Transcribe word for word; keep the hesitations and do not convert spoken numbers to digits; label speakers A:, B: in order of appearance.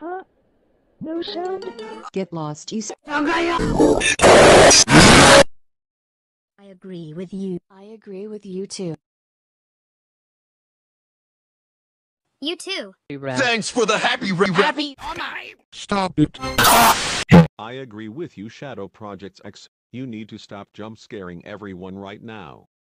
A: Huh? No sound?
B: Get lost, you s-
C: I agree with you.
B: I agree with you too.
C: You too.
D: Thanks for the happy re-
E: Happy.
F: Stop it.
G: I agree with you, Shadow Project X. You need to stop jump scaring everyone right now.